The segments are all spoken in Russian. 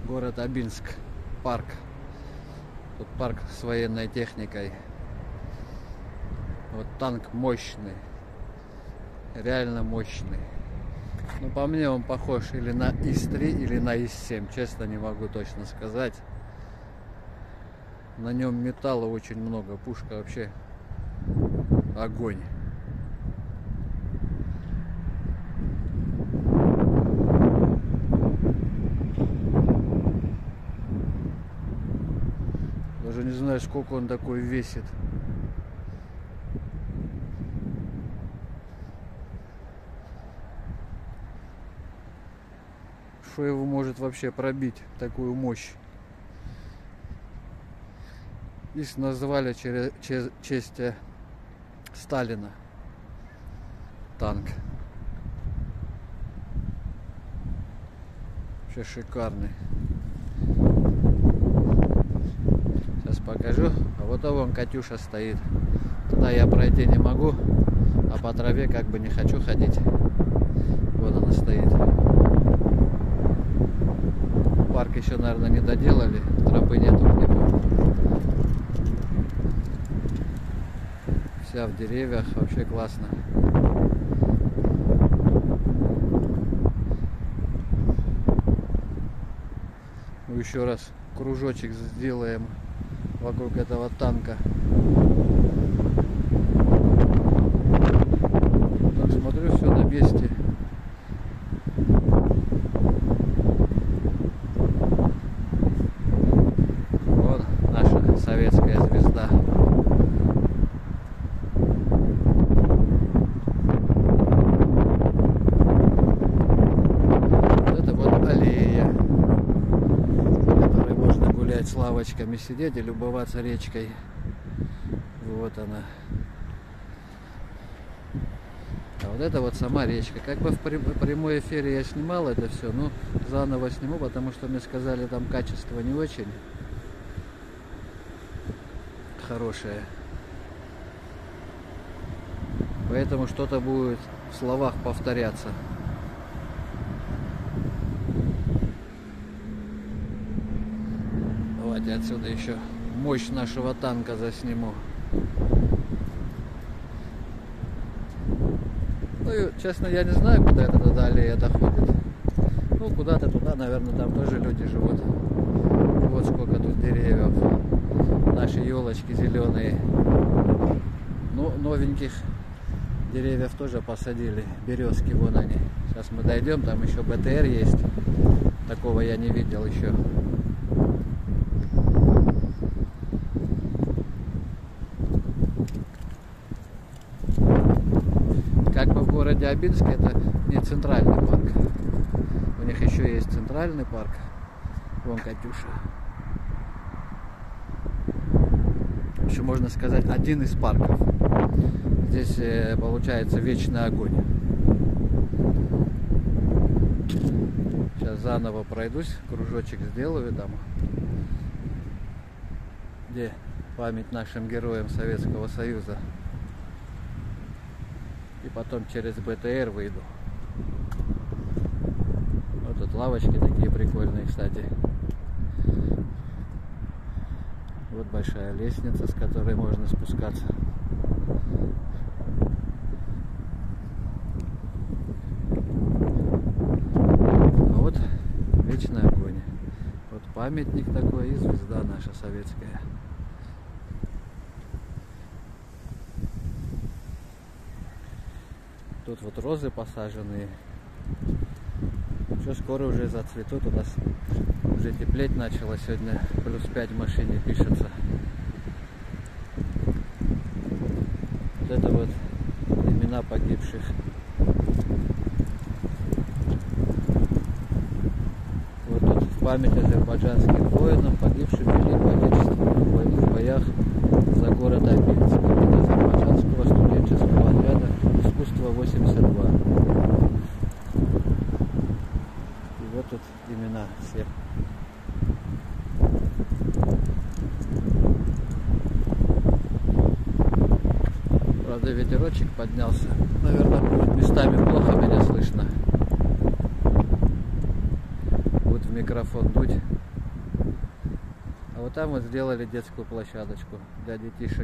Город Абинск. Парк. Тут парк с военной техникой. Вот танк мощный. Реально мощный. Ну, по мне он похож или на ИС-3, или на ИС-7. Честно, не могу точно сказать. На нем металла очень много. Пушка вообще огонь. Даже не знаю, сколько он такой весит. Что его может вообще пробить, такую мощь? Их назвали в честь Сталина. Танк. Вообще шикарный. Сейчас покажу. А вот вон Катюша стоит. Туда я пройти не могу, а по траве как бы не хочу ходить. Вот она стоит. Парк еще, наверное, не доделали. Тропы нету к нему. Вся в деревьях. Вообще классно. Ну, еще раз кружочек сделаем вокруг этого танка. Так, смотрю, все на месте. Вот наша советская звезда. Вот это вот аллея, по которой можно гулять с лавочками, сидеть и любоваться речкой. Вот она. А вот это вот сама речка. Как бы в прямой эфире я снимал это все, но заново сниму, потому что мне сказали, там качество не очень хорошее. Поэтому что-то будет в словах повторяться. Давайте отсюда еще мощь нашего танка засниму. Ну, честно, я не знаю, куда это далее доходит. Ну, куда-то туда, наверное, там тоже люди живут. Вот сколько тут деревьев. Наши елочки зеленые. Ну, новеньких деревьев тоже посадили. Березки, вон они. Сейчас мы дойдем, там еще БТР есть. Такого я не видел еще. Как бы в городе Абинске это не центральный парк. У них еще есть центральный парк. Вон Катюша. Еще можно сказать, один из парков. Здесь получается вечный огонь. Сейчас заново пройдусь, кружочек сделаю там, где память нашим героям Советского Союза. И потом через БТР выйду. Вот тут лавочки такие прикольные, кстати. Вот большая лестница, с которой можно спускаться. А вот вечный огонь. Вот памятник такой и звезда наша советская. Тут вот розы посаженные. Все, скоро уже зацветут. У нас уже теплеть начало. Сегодня +5 в машине пишется. Вот это вот имена погибших. Вот тут в память азербайджанским воинам, погибшим в Великой Отечественной в боях за город Абинск. От азербайджанского студенческого отряда искусства 82. И вот тут имена всех. Правда, ветерочек поднялся. Наверное, будет местами плохо меня слышно. Будет в микрофон дуть. А вот там вот сделали детскую площадочку для детишек.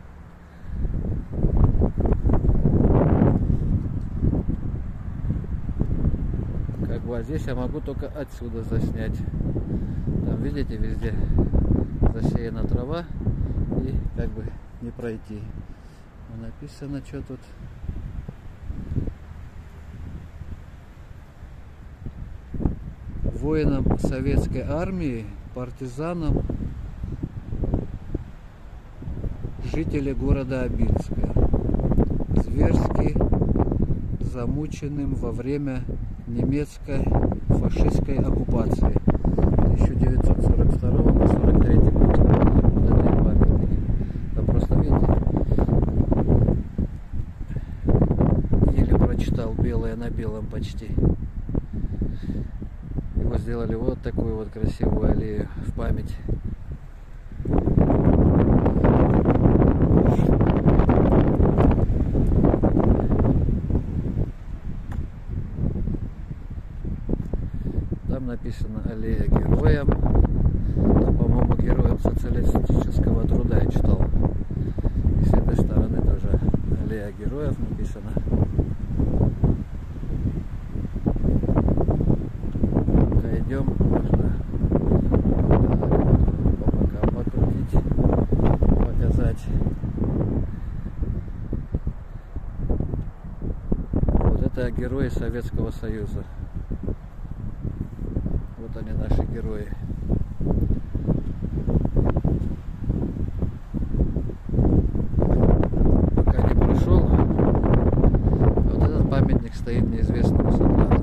Как бы, а здесь я могу только отсюда заснять. Там, видите, везде засеяна трава и как бы не пройти. Написано, что тут. Воинам советской армии, партизанам, жители города Абинска, зверски замученным во время немецкой фашистской оккупации 1942 по 43 год. Вот это и памятник. Да просто видите, еле прочитал, белое на белом почти. Его сделали вот такую вот красивую аллею в память. Там написано аллея героям. Там, по-моему, героям социалистического труда я читал. И с этой стороны тоже аллея героев написано. Пока идем, можно пока покрутить, показать. Вот это герои Советского Союза. Вот они, наши герои. Пока не прошел, вот этот памятник стоит неизвестному солдату.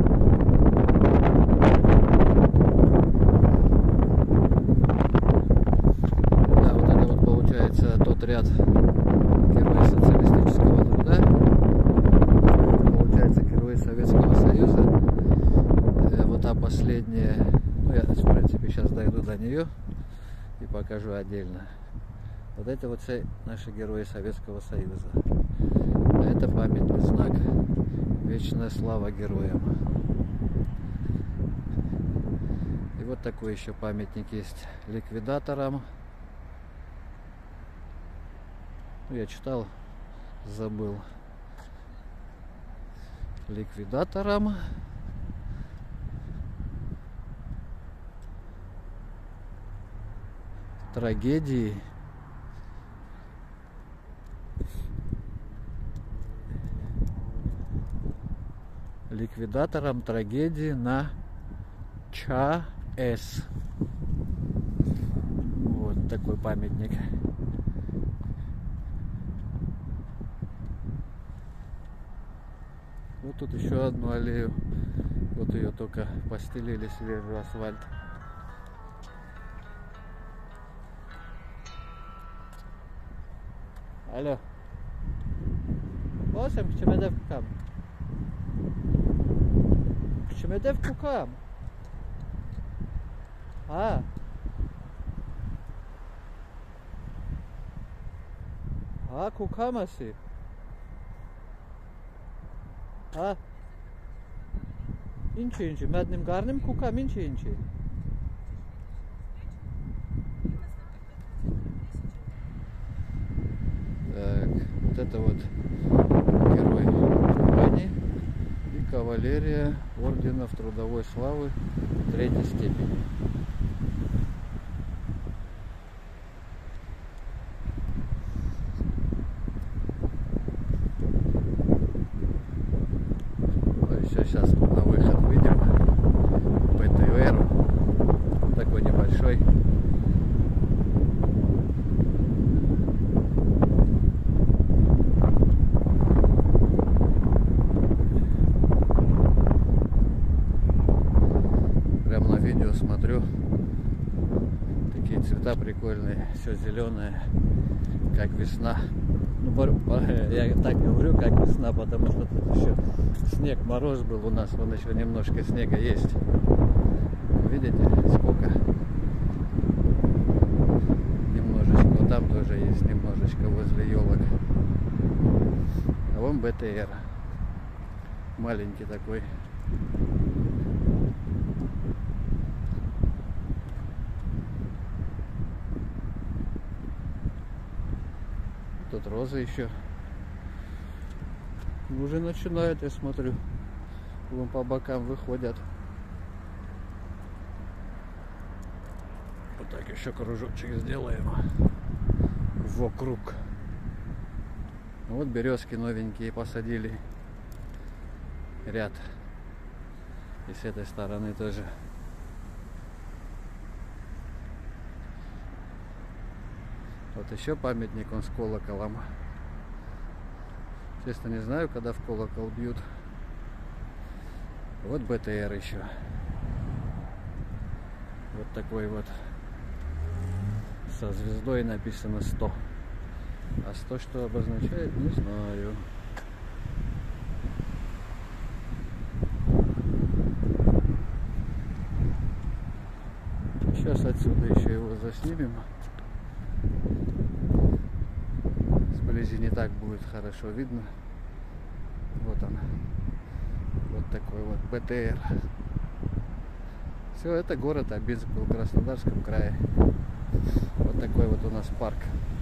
Да, вот это вот получается тот ряд героев социалистического труда. Получается герои Советского Союза. Вот та последняя, ну я в принципе сейчас дойду до нее и покажу отдельно. Вот это вот все наши герои Советского Союза. А это памятный знак. Вечная слава героям. И вот такой еще памятник есть ликвидаторам. Ну, я читал, забыл. Ликвидаторам. Трагедии. Ликвидаторам трагедии на ЧАЭС. Вот такой памятник. Вот тут еще одну аллею. Вот ее только постелили, свежий асфальт. Alo. Oğlum küçüme dev kukam. Küçüme dev kukam. Ha. Ha kukaması. Ha. İnçi. Mednim karnım kukam inçi. Так, вот это вот герой Вани и кавалерия орденов трудовой славы 3-й степени. Все, сейчас на выход выйдем. БТР такой небольшой. Смотрю, такие цвета прикольные, все зеленое, как весна. Ну, я так говорю, как весна, потому что тут еще снег, мороз был у нас, вон еще немножко снега есть. Видите, сколько? Немножечко, вот там тоже есть немножечко возле елок. А вон БТР, маленький такой. Вот розы еще. Уже начинают, я смотрю. Вон по бокам выходят. Вот так еще кружочек сделаем. Вокруг. Вот березки новенькие посадили. Ряд. И с этой стороны тоже. Вот еще памятник, он с колоколом. Честно не знаю, когда в колокол бьют. Вот БТР еще. Вот такой вот. Со звездой написано 100. А 100 что обозначает, не знаю. Сейчас отсюда еще его заснимем. Сблизи не так будет хорошо видно. Вот он. Вот такой вот БТР. Все, это город Абинск в Краснодарском крае. Вот такой вот у нас парк.